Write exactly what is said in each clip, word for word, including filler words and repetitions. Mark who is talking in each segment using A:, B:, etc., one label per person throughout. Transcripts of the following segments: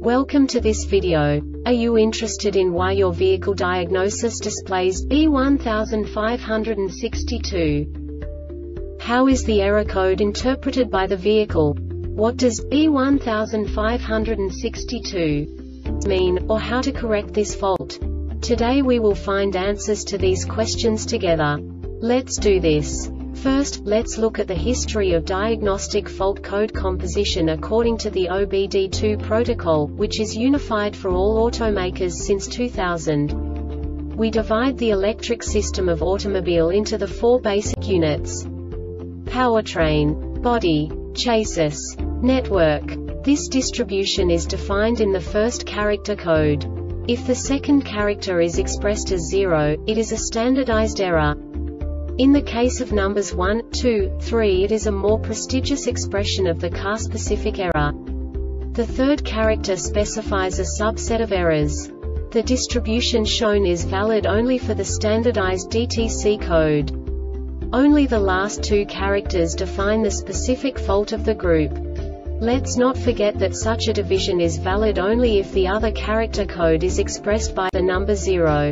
A: Welcome to this video. Are you interested in why your vehicle diagnosis displays B one five six two? How is the error code interpreted by the vehicle? What does B one five six two mean, or how to correct this fault? Today we will find answers to these questions together. Let's do this. First, let's look at the history of diagnostic fault code composition according to the O B D two protocol, which is unified for all automakers since two thousand. We divide the electric system of automobile into the four basic units: powertrain, body, chassis, network. This distribution is defined in the first character code. If the second character is expressed as zero, it is a standardized error. In the case of numbers one, two, three, it is a more prestigious expression of the car-specific error. The third character specifies a subset of errors. The distribution shown is valid only for the standardized D T C code. Only the last two characters define the specific fault of the group. Let's not forget that such a division is valid only if the other character code is expressed by the number zero.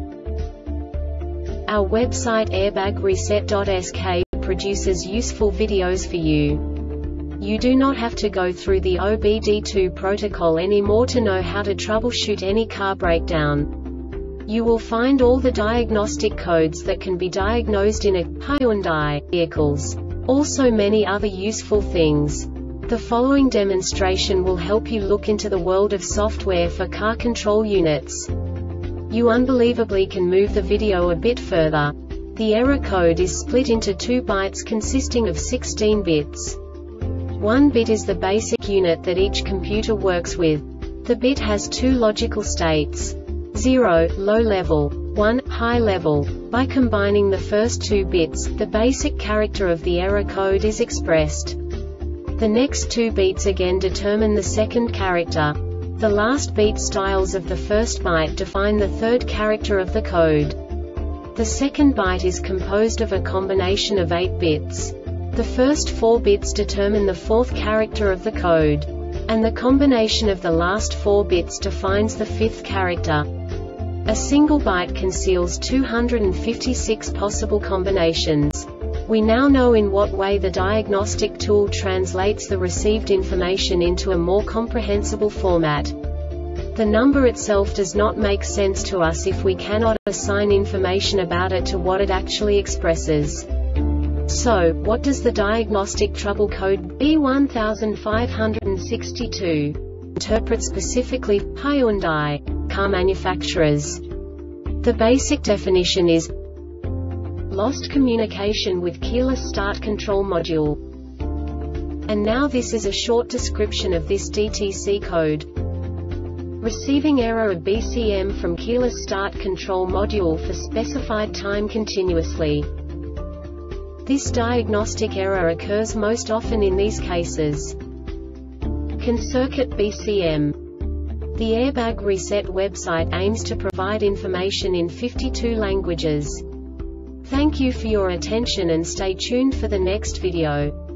A: Our website airbag reset dot S K produces useful videos for you. You do not have to go through the O B D two protocol anymore to know how to troubleshoot any car breakdown. You will find all the diagnostic codes that can be diagnosed in a Hyundai vehicles. Also many other useful things. The following demonstration will help you look into the world of software for car control units. You unbelievably can move the video a bit further. The error code is split into two bytes consisting of sixteen bits. One bit is the basic unit that each computer works with. The bit has two logical states: zero, low level, one, high level. By combining the first two bits, the basic character of the error code is expressed. The next two bits again determine the second character. The last beat styles of the first byte define the third character of the code. The second byte is composed of a combination of eight bits. The first four bits determine the fourth character of the code. And the combination of the last four bits defines the fifth character. A single byte conceals two hundred fifty-six possible combinations. We now know in what way the diagnostic tool translates the received information into a more comprehensible format. The number itself does not make sense to us if we cannot assign information about it to what it actually expresses. So, what does the diagnostic trouble code B one five six two interpret specifically for Hyundai car manufacturers? The basic definition is lost communication with keyless start control module. And now this is a short description of this D T C code. Receiving error of B C M from keyless start control module for specified time continuously. This diagnostic error occurs most often in these cases: can circuit B C M. The Airbag Reset website aims to provide information in fifty-two languages. Thank you for your attention and stay tuned for the next video.